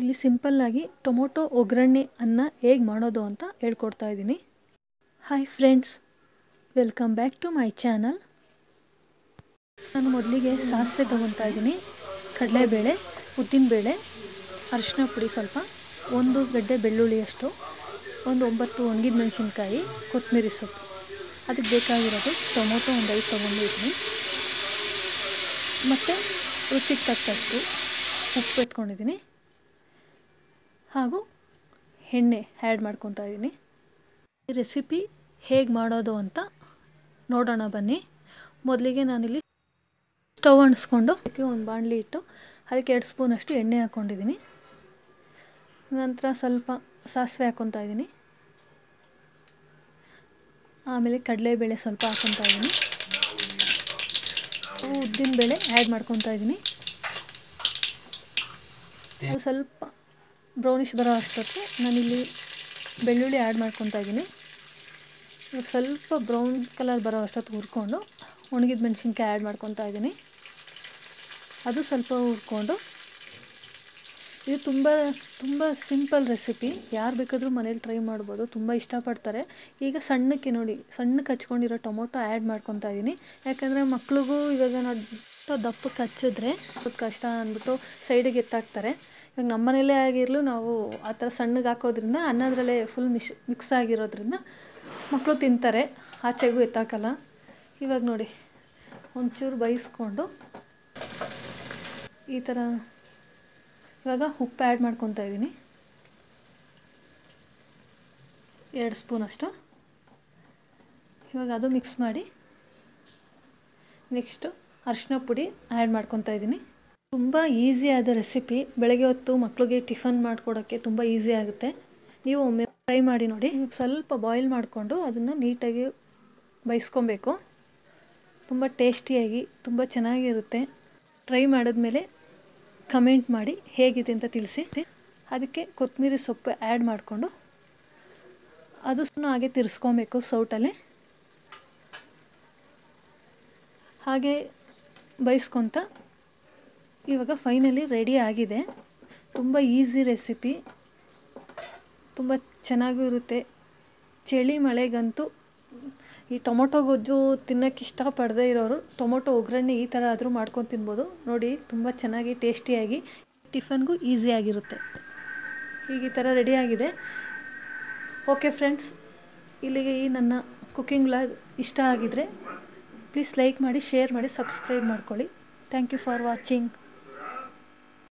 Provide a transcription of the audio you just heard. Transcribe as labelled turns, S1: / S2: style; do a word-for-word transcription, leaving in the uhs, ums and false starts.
S1: ಇಲ್ಲಿ ಸಿಂಪಲ್ ಆಗಿ ಟೊಮೊಟೊ ಒಗ್ಗರಣೆ ಅನ್ನ ಹೇಗೆ ಮಾಡೋದು ಅಂತ ಹೇಳ್ಕೊಡ್ತಾ ಇದ್ದೀನಿ. Hi friends, welcome back to my channel. ನಾನು ಮೊದಲಿಗೆ ಸಾಸಿವೆ ತೊಗೊತಾ ಇದ್ದೀನಿ, ಕಡಲೆಬೇಳೆ, ಉದ್ದಿನಬೇಳೆ, ಅರಿಶಿನ ಪುಡಿ ಸ್ವಲ್ಪ, ಒಂದು ಗಡ್ಡೆ ಬೆಳ್ಳುಳ್ಳಿಯಷ್ಟು, ಒಂದು ಒಂಬತ್ತು ಒಣಗಿದ ಮೆಣಸಿನ್ಕಾಯಿ, ಕೊತ್ತಂಬರಿ ಸೊಪ್ಪು. ಅದಕ್ಕೆ ಬೇಕಾಗಿರೋದು ಟೊಮೊಟೊ ಒಂದು ಐದು ತೊಗೊಂಡಿದ್ದೀನಿ, ಮತ್ತು ರುಚಿಗೆ ತಕ್ಕಷ್ಟು ಉಪ್ಪು ಎತ್ಕೊಂಡಿದ್ದೀನಿ, ಹಾಗೂ ಎಣ್ಣೆ ಆ್ಯಡ್ ಮಾಡ್ಕೊತಾ ಇದ್ದೀನಿ. ಈ ರೆಸಿಪಿ ಹೇಗೆ ಮಾಡೋದು ಅಂತ ನೋಡೋಣ ಬನ್ನಿ. ಮೊದಲಿಗೆ ನಾನಿಲ್ಲಿ ಸ್ಟವ್ ಅಂಟಿಸ್ಕೊಂಡು ಅದಕ್ಕೆ ಒಂದು ಬಾಣಲಿ ಇಟ್ಟು ಅದಕ್ಕೆ ಎರಡು ಸ್ಪೂನಷ್ಟು ಎಣ್ಣೆ ಹಾಕ್ಕೊಂಡಿದ್ದೀನಿ. ನಂತರ ಸ್ವಲ್ಪ ಸಾಸಿವೆ ಹಾಕ್ಕೊತಾ ಇದ್ದೀನಿ, ಆಮೇಲೆ ಕಡಲೆಬೇಳೆ ಸ್ವಲ್ಪ ಹಾಕ್ಕೊತಾ ಇದ್ದೀನಿ, ಉದ್ದಿನಬೇಳೆ ಆ್ಯಡ್ ಮಾಡ್ಕೊತಾ ಇದ್ದೀನಿ. ಅದು ಸ್ವಲ್ಪ ಬ್ರೌನಿಷ್ ಬರೋ ಅಷ್ಟೊತ್ತು ನಾನಿಲ್ಲಿ ಬೆಳ್ಳುಳ್ಳಿ ಆ್ಯಡ್ ಮಾಡ್ಕೊತಾ ಇದ್ದೀನಿ. ಇವಾಗ ಸ್ವಲ್ಪ ಬ್ರೌನ್ ಕಲರ್ ಬರೋ ಅಷ್ಟೊತ್ತು ಹುರ್ಕೊಂಡು ಒಣಗಿದ ಮೆಣಸಿನ್ಕಾಯಿ ಆ್ಯಡ್ ಮಾಡ್ಕೊತಾ ಇದ್ದೀನಿ. ಅದು ಸ್ವಲ್ಪ ಹುರ್ಕೊಂಡು, ಇದು ತುಂಬ ತುಂಬ ಸಿಂಪಲ್ ರೆಸಿಪಿ, ಯಾರು ಬೇಕಾದರೂ ಮನೇಲಿ ಟ್ರೈ ಮಾಡ್ಬೋದು, ತುಂಬ ಇಷ್ಟಪಡ್ತಾರೆ. ಈಗ ಸಣ್ಣಕ್ಕೆ ನೋಡಿ ಸಣ್ಣಕ್ಕೆ ಹಚ್ಕೊಂಡಿರೋ ಟೊಮೊಟೊ ಆ್ಯಡ್ ಮಾಡ್ಕೊತಾ ಇದ್ದೀನಿ. ಯಾಕಂದರೆ ಮಕ್ಳಿಗೂ ಇವಾಗ ನಾವು ದಪ್ಪಕ್ಕೆ ಹಚ್ಚಿದ್ರೆ ಕಷ್ಟ ಅಂದ್ಬಿಟ್ಟು ಸೈಡಿಗೆ ಎತ್ತಾಕ್ತಾರೆ. ಇವಾಗ ನಮ್ಮ ಮನೇಲೇ ಆಗಿರಲು ನಾವು ಆ ಥರ ಸಣ್ಣಗೆ ಹಾಕೋದ್ರಿಂದ ಅನ್ನದ್ರಲ್ಲೇ ಫುಲ್ ಮಿಶ್ ಮಿಕ್ಸ್ ಆಗಿರೋದ್ರಿಂದ ಮಕ್ಕಳು ತಿಂತಾರೆ, ಆಚೆಗೂ ಎತ್ತಾಕಲ್ಲ. ಇವಾಗ ನೋಡಿ ಒಂಚೂರು ಬೇಯಿಸ್ಕೊಂಡು ಈ ಥರ ಇವಾಗ ಉಪ್ಪು ಆ್ಯಡ್ ಮಾಡ್ಕೊತಾ ಇದ್ದೀನಿ, ಎರಡು ಸ್ಪೂನಷ್ಟು. ಇವಾಗ ಅದು ಮಿಕ್ಸ್ ಮಾಡಿ ನೆಕ್ಸ್ಟು ಅರಿಶಿನ ಪುಡಿ ಆ್ಯಡ್ ಮಾಡ್ಕೊತಾ ಇದ್ದೀನಿ. ತುಂಬ ಈಸಿಯಾದ ರೆಸಿಪಿ, ಬೆಳಗ್ಗೆ ಹೊತ್ತು ಮಕ್ಕಳಿಗೆ ಟಿಫನ್ ಮಾಡಿಕೊಡೋಕ್ಕೆ ತುಂಬ ಈಸಿ ಆಗುತ್ತೆ. ನೀವು ಒಮ್ಮೆ ಟ್ರೈ ಮಾಡಿ ನೋಡಿ. ಸ್ವಲ್ಪ ಬಾಯ್ಲ್ ಮಾಡಿಕೊಂಡು ಅದನ್ನು ನೀಟಾಗಿ ಬೇಯಿಸ್ಕೊಬೇಕು. ತುಂಬ ಟೇಸ್ಟಿಯಾಗಿ ತುಂಬ ಚೆನ್ನಾಗಿರುತ್ತೆ. ಟ್ರೈ ಮಾಡಿದ್ಮೇಲೆ ಕಮೆಂಟ್ ಮಾಡಿ ಹೇಗಿದೆ ಅಂತ ತಿಳಿಸಿ. ಅದಕ್ಕೆ ಕೊತ್ತಂಬರಿ ಸೊಪ್ಪು ಆ್ಯಡ್ ಮಾಡಿಕೊಂಡು ಅದು ಸುಮ್ಮನೆ ಹಾಗೆ ತಿರ್ಸ್ಕೊಬೇಕು ಸೌಟಲ್ಲಿ, ಹಾಗೆ ಬೇಯಿಸ್ಕೊತ ಇವಾಗ ಫೈನಲಿ ರೆಡಿ ಆಗಿದೆ. ತುಂಬ ಈಸಿ ರೆಸಿಪಿ, ತುಂಬ ಚೆನ್ನಾಗೂ ಇರುತ್ತೆ. ಚಳಿ ಮಳೆಗಂತೂ ಈ ಟೊಮೊಟೊ ಗೊಜ್ಜು ತಿನ್ನೋಕ್ಕೆ ಇಷ್ಟಪಡದೇ ಇರೋರು ಟೊಮೊಟೊ ಒಗ್ಗರಣೆ ಈ ಥರ ಆದರೂ ಮಾಡ್ಕೊಂಡು ತಿನ್ಬೋದು. ನೋಡಿ ತುಂಬ ಚೆನ್ನಾಗಿ ಟೇಸ್ಟಿಯಾಗಿ, ಟಿಫನ್ಗೂ ಈಸಿಯಾಗಿರುತ್ತೆ. ಈಗ ಈ ಥರ ರೆಡಿಯಾಗಿದೆ. ಓಕೆ ಫ್ರೆಂಡ್ಸ್, ಇಲ್ಲಿಗೆ ಈ ನನ್ನ ಕುಕ್ಕಿಂಗ್ ವ್ಲಾಗ್ ಇಷ್ಟ ಆಗಿದರೆ ಪ್ಲೀಸ್ ಲೈಕ್ ಮಾಡಿ, ಶೇರ್ ಮಾಡಿ, ಸಬ್ಸ್ಕ್ರೈಬ್ ಮಾಡ್ಕೊಳ್ಳಿ. Thank you for watching.